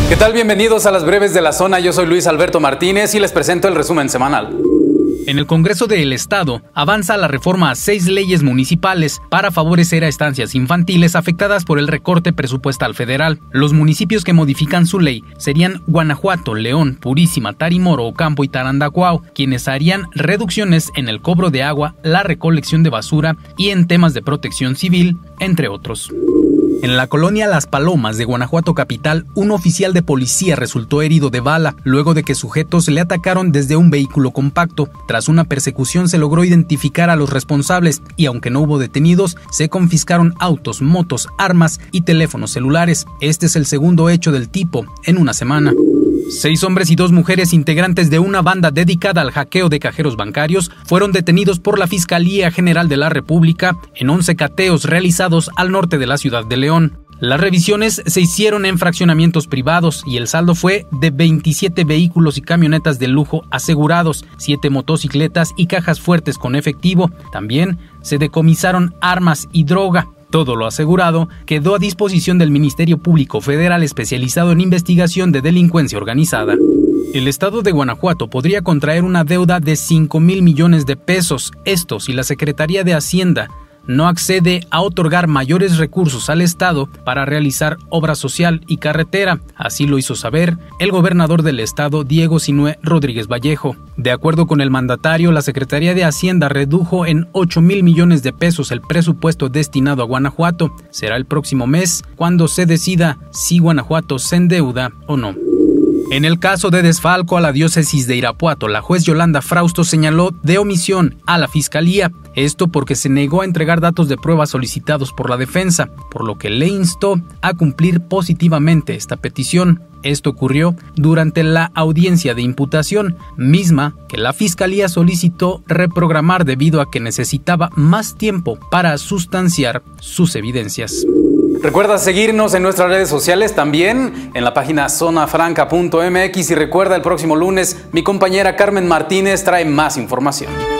¿Qué tal? Bienvenidos a las breves de la zona. Yo soy Luis Alberto Martínez y les presento el resumen semanal. En el Congreso del Estado avanza la reforma a 6 leyes municipales para favorecer a estancias infantiles afectadas por el recorte presupuestal federal. Los municipios que modifican su ley serían Guanajuato, León, Purísima, Tarimoro, Ocampo y Tarandacuao, quienes harían reducciones en el cobro de agua, la recolección de basura y en temas de protección civil, entre otros. En la colonia Las Palomas de Guanajuato capital, un oficial de policía resultó herido de bala luego de que sujetos le atacaron desde un vehículo compacto. Tras una persecución se logró identificar a los responsables y aunque no hubo detenidos, se confiscaron autos, motos, armas y teléfonos celulares. Este es el segundo hecho del tipo en una semana. 6 hombres y 2 mujeres integrantes de una banda dedicada al hackeo de cajeros bancarios fueron detenidos por la Fiscalía General de la República en 11 cateos realizados al norte de la ciudad de León. Las revisiones se hicieron en fraccionamientos privados y el saldo fue de 27 vehículos y camionetas de lujo asegurados, 7 motocicletas y cajas fuertes con efectivo. También se decomisaron armas y droga. Todo lo asegurado quedó a disposición del Ministerio Público Federal especializado en investigación de delincuencia organizada. El estado de Guanajuato podría contraer una deuda de 5,000 millones de pesos. Esto si la Secretaría de Hacienda no accede a otorgar mayores recursos al Estado para realizar obra social y carretera. Así lo hizo saber el gobernador del Estado, Diego Sinué Rodríguez Vallejo. De acuerdo con el mandatario, la Secretaría de Hacienda redujo en 8,000 millones de pesos el presupuesto destinado a Guanajuato. Será el próximo mes cuando se decida si Guanajuato se endeuda o no. En el caso de desfalco a la diócesis de Irapuato, la juez Yolanda Frausto señaló de omisión a la Fiscalía, esto porque se negó a entregar datos de pruebas solicitados por la defensa, por lo que le instó a cumplir positivamente esta petición. Esto ocurrió durante la audiencia de imputación, misma que la Fiscalía solicitó reprogramar debido a que necesitaba más tiempo para sustanciar sus evidencias. Recuerda seguirnos en nuestras redes sociales, también en la página zonafranca.mx y recuerda el próximo lunes mi compañera Carmen Martínez trae más información.